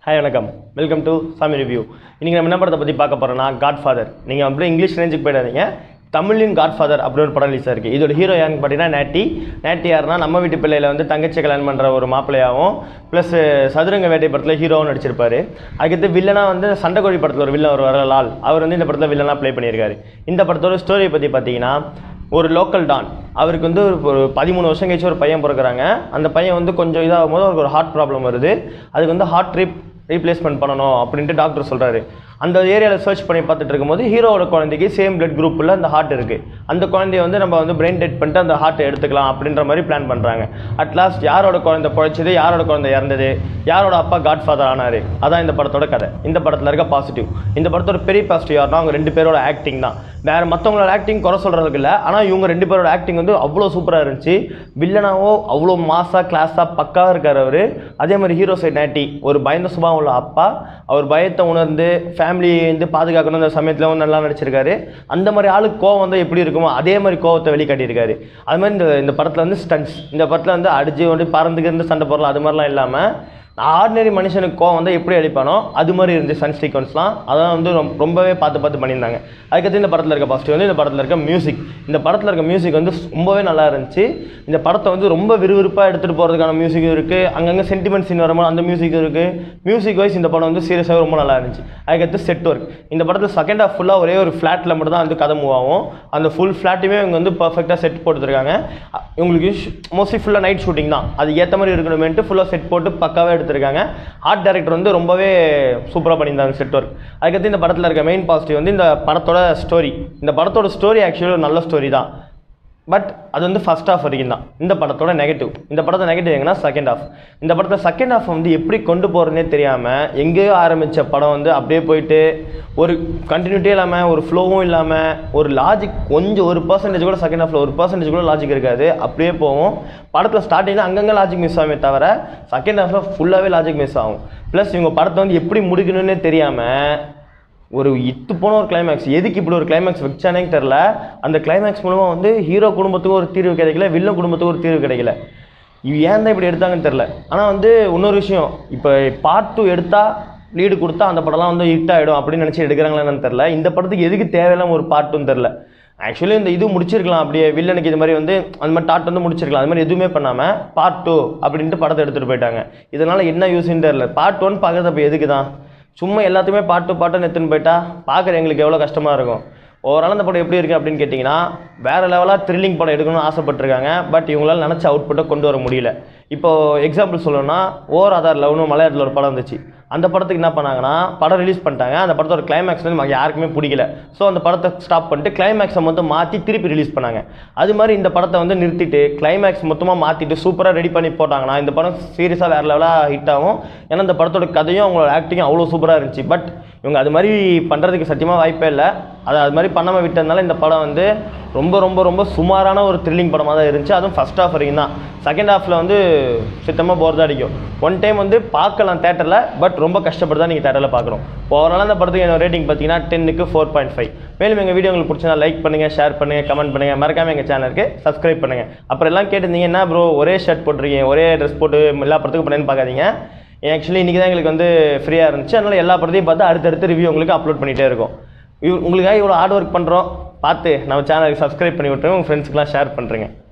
Hi வணக்கம், welcome to சாமி review. இன்றைக்கி நம்ம என்ன படத்தை பற்றி பார்க்க போகிறோன்னா காட்ஃபாதர். நீங்கள் அப்படியே இங்கிலீஷ் ரேஞ்சுக்கு போயிடாதீங்க. தமிழின் காட்ஃபாதர் அப்படின்னு ஒரு படம் ரிலீஸ் இருக்குது. இதோட ஹீரோ யாருன்னு பார்த்தீங்கன்னா நேட்டி யாருன்னா நம்ம வீட்டு பிள்ளையில் வந்து தங்கச்சி கல்யாணம் பண்ணுற ஒரு மாப்பிள்ளையாகவும் ப்ளஸ் சதுரங்க வேட்டை படத்தில் ஹீரோவும் நடிச்சிருப்பார். அதுக்கடுத்து வில்லனாக வந்து சண்டைக்கோழி படத்தில் ஒரு வில்லன் ஒரு வரலால் அவர் வந்து இந்த படத்தில் வில்லனாக ப்ளே பண்ணியிருக்காரு. இந்த படத்தோட ஸ்டோரியை பற்றி பார்த்தீங்கன்னா, ஒரு லோக்கல் டான் அவருக்கு வந்து ஒரு 13 வருஷம் கழிச்சு ஒரு பையன் பிறக்கிறாங்க. அந்த பையன் வந்து கொஞ்சம் இதாகும் போது அவருக்கு ஒரு ஹார்ட் ப்ராப்ளம் வருது. அதுக்கு வந்து ஹார்ட் ரீப்ளேஸ்மெண்ட் பண்ணணும் அப்படின்ட்டு டாக்டர் சொல்கிறாரு. அந்த ஏரியாவில் சர்ச் பண்ணி பார்த்துட்டு இருக்கும்போது ஹீரோவோட குழந்தைக்கு சேம் பிளட் குரூப்பில் அந்த ஹார்ட் இருக்குது. அந்த குழந்தைய வந்து நம்ம வந்து பிரெயின் டெட் பண்ணிட்டு அந்த ஹார்ட்டை எடுத்துக்கலாம் அப்படின்ற மாதிரி பிளான் பண்ணுறாங்க. அட்லாஸ்ட் யாரோட குழந்தை பிழைச்சது, யாரோட குழந்தை இறந்தது, யாரோட அப்பா காட்ஃபாதர் ஆனார், அதான் இந்த படத்தோட கதை. இந்த படத்தில் இருக்க பாசிட்டிவ், இந்த படத்தோட பெரிய பாசிட்டிவ் யாருன்னா அவங்க 2 பேரோட ஆக்டிங் தான். வேறு மற்றவங்களோட ஆக்டிங் குறை சொல்கிறதுக்கு இல்லை, ஆனால் இவங்க 2 பேரோட ஆக்டிங் வந்து அவ்வளோ சூப்பராக இருந்துச்சு. வில்லனாவோ அவ்வளோ மாசாக கிளாஸாக பக்காவாக இருக்கார் அவர். அதே மாதிரி ஹீரோ சைட் நேட்டி ஒரு பயந்த சுபாவம் உள்ள அப்பா, அவர் பயத்தை உணர்ந்து ஃபேமிலியை வந்து பாதுகாக்கணும் அந்த சமயத்தில் நல்லா நடிச்சிருக்காரு. அந்த மாதிரி ஆளுக்கு கோவம் வந்து எப்படி இருக்குமோ அதே மாதிரி கோவத்தை வெளிக்காட்டியிருக்காரு. அது மாதிரி இந்த படத்தில் வந்து ஸ்டன்ட்ஸ், இந்த படத்தில் வந்து அடிச்சு வந்து பறந்துக்கு இருந்து சண்டை போடலாம் அது மாதிரிலாம் இல்லாமல் ஆர்டினரி மனுஷனுக்கு கோவம் வந்து எப்படி அடிப்பானோ அது மாதிரி இருந்துச்சு சன் சீக்வன்ஸ்லாம். அதான் வந்து ரொம்பவே பார்த்து பண்ணியிருந்தாங்க. அதுக்கடுத்து இந்த படத்தில் இருக்க பாசிட்டிவ் வந்து இந்த படத்தில் இருக்க மியூசிக். இந்த படத்தில் இருக்க மியூசிக் வந்து ரொம்பவே நல்லா இருந்துச்சு. இந்த படத்தை வந்து ரொம்ப விறுவிறுப்பாக எடுத்துகிட்டு போகிறதுக்கான மியூசிக் இருக்குது. அங்கங்கே சென்டிமெண்ட் சீன் வரும்போது அந்த மியூசிக் இருக்குது. மியூசிக் வைஸ் இந்த படம் வந்து சீரியஸாக ரொம்ப நல்லா இருந்துச்சு. அதுக்கடுத்து செட் ஒர்க். இந்த படத்தில் செகண்ட் ஹாஃப் ஃபுல்லாக ஒரே ஒரு ஃப்ளாட்டில் மட்டும் தான் வந்து கதை மூவ் ஆகும். அந்த ஃபுல் ஃப்ளாட்டுமே இவங்க வந்து பர்ஃபெக்டாக செட் போட்டுருக்காங்க. இவங்களுக்கு மோஸ்ட்லி ஃபுல்லாக நைட் ஷூட்டிங் தான், அது ஏற்ற மாதிரி இருக்கணுமேன்ட்டு ஃபுல்லாக செட் போட்டு பக்காவே எடுத்திருக்காங்க. ஆர்ட் டைரக்டர் வந்து ரொம்பவே சூப்பராக பண்ணியிருந்தாங்க செட் ஒர்க். அதுக்கடுத்து இந்த படத்தில் இருக்க மெயின் பாசிட்டிவ் வந்து இந்த படத்தோட ஸ்டோரி. இந்த படத்தோட ஸ்டோரி ஆக்சுவலி ஒரு நல்ல ஸ்டோரி தான், பட் அது வந்து ஃபஸ்ட் ஹாஃப் வரைக்கும் தான். இந்த படத்தோட நெகட்டிவ், இந்த படத்தை நெகட்டிவ் எங்கன்னா செகண்ட் ஹாஃப். இந்த படத்தை செகண்ட் ஹாஃப் வந்து எப்படி கொண்டு போகிறதுனே தெரியாமல் எங்கேயோ ஆரம்பித்த படம் வந்து அப்படியே போயிட்டு ஒரு கண்டினியூட்டியே இல்லாமல் ஒரு ஃப்ளோவும் இல்லாமல் ஒரு லாஜிக் கொஞ்சம் 1% கூட செகண்ட் ஹாஃபில் 1% கூட லாஜிக் இருக்காது. அப்படியே போகும். படத்தில் ஸ்டார்டிங்கில் அங்கங்கே லாஜிக் மிஸ் ஆகுமே தவிர செகண்ட் ஹாஃபில் ஃபுல்லாகவே லாஜிக் மிஸ் ஆகும். ப்ளஸ் இவங்க படத்தை வந்து எப்படி முடிக்கணும்னே தெரியாமல் ஒரு போன ஒரு கிளைமேக்ஸ், எதுக்கு இப்படி ஒரு கிளைமேக்ஸ் வச்சானே தெரில. அந்த கிளைமேக்ஸ் மூலமாக வந்து ஹீரோ குடும்பத்துக்கும் ஒரு தீர்வு கிடைக்கல, வில்லன் குடும்பத்துக்கும் ஒரு தீர்வு கிடைக்கல. இது ஏன் தான் இப்படி எடுத்தாங்கன்னு தெரில. ஆனால் வந்து இன்னொரு விஷயம், இப்போ பார்ட் 2 எடுத்தால் லீடு கொடுத்தா அந்த படம்லாம் வந்து ஹிட் ஆகிடும் அப்படின்னு நினச்சி எடுக்கிறாங்களான்னு தெரில. இந்த படத்துக்கு எதுக்கு தேவையில்லாம ஒரு பார்ட் 2ன்னு தெரில. ஆக்சுவலி இந்த இது முடிச்சிருக்கலாம், அப்படியே வில்லனுக்கு இது மாதிரி வந்து அந்த மாதிரி டாட் வந்து முடிச்சிருக்கலாம். அது மாதிரி எதுவுமே பண்ணாமல் பார்ட் 2 அப்படின்ட்டு படத்தை எடுத்துகிட்டு போயிட்டாங்க. இதனால் என்ன யூஸ்ன்னு தெரில. பார்ட் 1 பார்க்குறது அப்போ எதுக்கு தான், சும்மா எல்லாத்தையுமே பாட்டு எடுத்துன்னு போயிட்டா பார்க்குற எங்களுக்கு எவ்வளோ கஷ்டமாக இருக்கும். ஓவரால் அந்த படம் எப்படி இருக்குது அப்படின்னு கேட்டிங்கன்னா, வேறு லெவலாக த்ரில்லிங் படம் எடுக்கணும்னு ஆசைப்பட்டிருக்காங்க. பட் இவங்களால் நினச்ச அவுட்புட்டை கொண்டு வர முடியல. இப்போது எக்ஸாம்பிள் சொல்லணும்னா, ஓர் ஆதார் லவ்னு மலையாளத்தில் ஒரு படம் வந்துச்சு. அந்த படத்துக்கு என்ன பண்ணாங்கன்னா, படம் ரிலீஸ் பண்ணிட்டாங்க. அந்த படத்தோட கிளைமேக்ஸ் வந்து யாருக்குமே பிடிக்கல. ஸோ அந்த படத்தை ஸ்டாப் பண்ணிட்டு கிளைமேக்ஸை மட்டும் மாற்றி திருப்பி ரிலீஸ் பண்ணாங்க. அது மாதிரி இந்த படத்தை வந்து நிறுத்திட்டு கிளைமேக்ஸ் மொத்தமாக மாற்றிட்டு சூப்பராக ரெடி பண்ணி போட்டாங்கன்னா இந்த படம் சீரியஸாக வேறு லெவலாக ஹிட் ஆகும். ஏன்னா இந்த படத்தோட கதையும் அவங்களோட ஆக்டிங்கும் அவ்வளோ சூப்பராக இருந்துச்சு. பட் இவங்க அது மாதிரி பண்ணுறதுக்கு சத்தியமாக வாய்ப்பே இல்லை. அது மாதிரி பண்ணாமல் விட்டதுனால இந்த படம் வந்து ரொம்ப சுமாரான ஒரு த்ரில்லிங் படமாக தான் இருந்துச்சு. அதுவும் ஃபஸ்ட் ஹாஃப் வரைக்கும் தான். செகண்ட் ஹாஃபில் வந்து சுத்தமாக போர் தான் அடிக்கும். ஒன் டைம் வந்து பார்க்கலாம் தேட்டரில், பட் ரொம்ப கஷ்டப்பட்டு தான் நீங்கள் தேட்டரில் பார்க்கணும். ஓவரால் அந்த படத்துக்கு என்னோட ரேட்டிங் பார்த்தீங்கன்னா 10க்கு 4.5. மேலும் எங்கள் வீடியோ உங்களுக்கு பிடிச்சா லைக் பண்ணுங்கள், ஷேர் பண்ணுங்கள், கமெண்ட் பண்ணுங்கள், மறக்காமல் எங்கள் சேனலுக்கு சப்ஸ்கிரைப் பண்ணுங்கள். அப்புறம் எல்லாம் கேட்டிருந்தீங்க, என்ன ப்ரோ ஒரே ஷர்ட் போட்டிருக்கீங்க, ஒரே ட்ரெஸ் போட்டு எல்லா படத்துக்கும் பண்ணேன்னு பார்க்காதீங்க. ஆக்சுவலி இன்றைக்கி தான் எங்களுக்கு வந்து ஃப்ரீயாக இருந்துச்சு. அதனால் எல்லா படத்தையும் பார்த்து அடுத்தடுத்து ரிவ்யூ உங்களுக்கு அப்லோட் பண்ணிகிட்டே இருக்கும். உங்களுக்காக இவ்வளோ ஹார்ட் ஒர்க் பண்ணுறோம், பார்த்து நம்ம சேனலுக்கு சப்ஸ்கிரைப் பண்ணி விட்டுருங்க, உங்கள் ஃப்ரெண்ட்ஸுக்கெலாம் ஷேர் பண்ணுறேங்க.